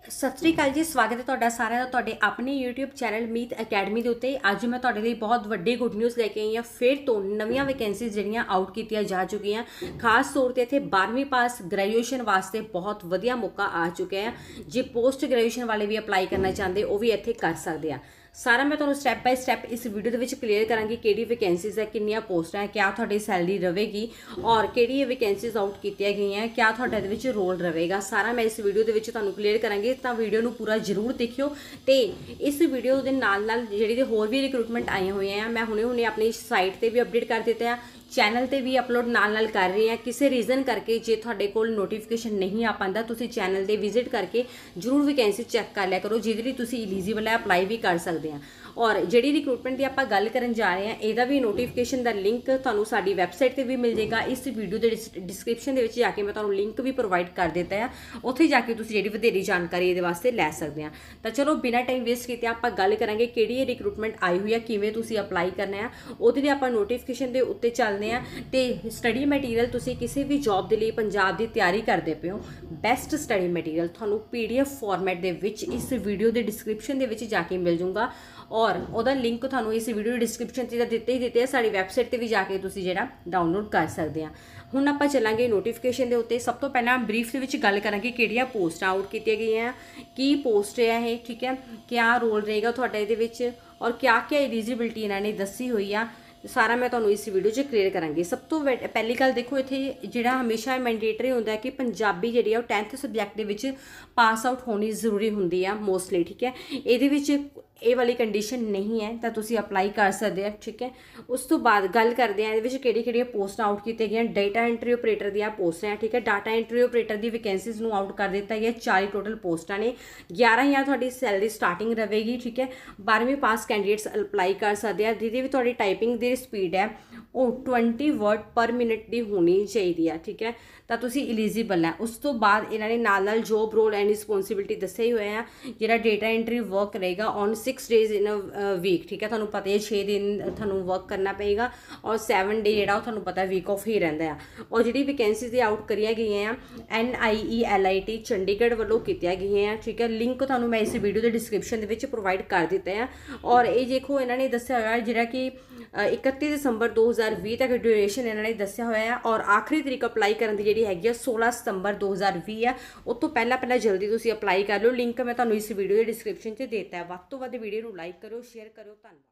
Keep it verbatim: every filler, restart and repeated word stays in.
सत श्री अकाल जी। स्वागत है तुहाडा सारिਆਂ ਦਾ ਤੁਹਾਡੇ ਆਪਣੇ यूट्यूब चैनल मीत अकैडमी ਦੇ ਉੱਤੇ। ਅੱਜ ਮੈਂ ਤੁਹਾਡੇ ਲਈ ਬਹੁਤ ਵੱਡੀ ਗੁੱਡ ਨਿਊਜ਼ ਲੈ ਕੇ ਆਈ ਹਾਂ। ਫਿਰ ਤੋਂ ਨਵੀਆਂ ਵੈਕੈਂਸੀਜ਼ ਜਿਹੜੀਆਂ ਆਊਟ ਕੀਤੀਆਂ ਜਾ ਚੁੱਕੀਆਂ। ਖਾਸ ਤੌਰ ਤੇ ਇੱਥੇ ਬਾਰ੍ਹਵੀਂ ਪਾਸ ਗ੍ਰੈਜੂਏਸ਼ਨ ਵਾਸਤੇ ਬਹੁਤ ਵਧੀਆ ਮੌਕਾ ਆ ਚੁੱਕਿਆ ਹੈ। ਜੇ ਪੋਸਟ ਗ੍ਰੈਜੂਏਸ਼ਨ ਵਾਲੇ ਵੀ ਅਪਲਾਈ ਕਰਨਾ ਚਾਹੁੰਦੇ ਉਹ ਵੀ ਇੱਥੇ ਕਰ ਸਕਦੇ ਆ। सारा मैं तुहानूं स्टैप बाय स्टैप इस वीडियो के क्लीयर करांगी कि वैकेंसीज है, कितनी पोस्टां है, क्या थोड़ी सैलरी रहेगी और कि वैकेंसीज आउट की गई हैं, क्या थोड़ा ये रोल रहेगा। सारा मैं इस वीडियो के तुहानूं क्लीयर करांगी, तो वीडियो नूं पूरा जरूर देखियो। तो इस वीडियो के नाल नाल जिहड़ी होर भी रिक्रूटमेंट आई हुई हैं मैं हुणे हुणे अपनी साइट पर भी अपडेट कर दिता है, चैनल ते भी अपलोड नाल नाल कर रही हैं। किसी रीजन करके जे तुहाडे कोल नोटिफिकेशन नहीं आ पांदा तुसीं चैनल ते विजिट करके जरूर वैकेंसी चैक कर लिया करो, जिहदे लई तुसीं एलिजिबल है अप्लाई भी कर सकते हैं। और जिहड़ी रिक्रूटमेंट की आपां गल करन जा रहे हैं इहदा भी नोटिफिकेशन का लिंक तुहानूं साडी वैबसाइट ते भी मिल जाएगा। इस वीडियो के डिस्क्रिप्शन दे विच जाके मैं तुहानूं लिंक भी प्रोवाइड कर दिता है, उत्थे जाके तुसीं जिहड़ी वधेरी जानकारी इहदे वास्ते लै सकदे हैं। तो चलो बिना टाइम वेस्ट कीते आपां गल करांगे किहड़ी रिक्रूटमेंट आई हुई है, किवें तुसीं अप्लाई करना है, उहदे भी आपां नोटिफिकेशन दे उत्ते चलदे हैं। ते स्टडी मटीरियल तुसीं किसी भी जॉब के लिए पंजाब की तैयारी करते पे हो, बेस्ट स्टडी मटीरियल तुहानूं पी डी एफ फॉर्मेट दे विच इस वीडियो के डिस्क्रिप्शन दे विच जाके मिल जूगा। और वह लिंक तुहानूं इस वीडियो डिस्क्रिप्शन से दिते ही दिते हैं, साड़ी वैबसाइट पर भी जाके तुसीं जिहड़ा डाउनलोड कर सकते हैं। हुण आपां चलांगे नोटिफिकेशन के उत्ते। सब तो पहला ब्रीफ के गल करांगे किहड़ियां पोस्टां आउट कीतियां गईयां, की पोस्ट है ये, ठीक है, क्या रोल रहेगा तुहाडा इहदे विच और क्या क्या एलिजिबिलिटी इन्हां ने दसी हुई आ, सारा मैं तुहानूं इस वीडियो च क्लीयर करांगी। सब तो पहली गल देखो, इत्थे जिहड़ा हमेशा मैंडेटरी होंदा है कि पंजाबी जिहड़ी आ टेंथ सबजैक्ट दे विच पास आउट होनी जरूरी हुंदी आ मोस्टली, ठीक है। इहदे विच ये वाली कंडीशन नहीं है तो तुसीं अप्लाई कर सकते हैं, ठीक है। उस तो बाद गल करते हैं इहदे किहड़ी किहड़ी पोस्टां आउट की गई। डाटा एंट्री ऑपरेटर दी पोस्टां हैं, ठीक है। डाटा एंट्री ऑपरेटर की वैकेंसीज नूं आउट कर दिता गया। चालीस टोटल पोस्टां ने, ग्यारह हज़ार तुहाडी सैलरी स्टार्टिंग रहेगी, ठीक है। बारहवीं पास कैंडिडेट्स अप्लाई कर सकते हैं, जिहदी भी तुहाडी टाइपिंग की स्पीड है वो ट्वेंटी वर्ड पर मिनट की होनी चाहिए है, ठीक है। तो तुसीं एलिजिबल है। उस तो बाद इन्होंने नाल नाल जॉब रोल एंड रिस्पोंसिबिलिटी दसे हुए हैं। जिहड़ा डेटा एंट्री वर्क रहेगा on six days in a week, ठीक है। तुहानूं पता है छे दिन तुहानूं वर्क करना पेगा और सैवन डे जिहड़ा तुहानूं पता वीक ऑफ ही रहिंदा है। और जिहड़ी वैकेंसीज आउट करिया गई हैं N I E L I T Chandigarh वालों कीतिया गई हैं, ठीक है। लिंक तुहानूं मैं इस वीडियो के डिस्क्रिप्शन दे विच प्रोवाइड कर दिता है। और ये देखो इन्होंने दस्सिया होया जिहड़ा कि इकत्ती दिसंबर दो हज़ार भी तक ड्यूरेशन इन्होंने दस्सिया होया है। और आखिरी तरीक अप्लाई करने की जिहड़ी हैगी सोलह सितंबर दो हज़ार भी है। उस तो पहला पहला जल्दी तुसीं अप्लाई कर लो। लिंक मैं तुहानूं इस वीडियो के डिस्क्रिप्शन से देता है। वध तो वध वीडियो नूं लाइक करो, शेयर करो। धन्यवाद।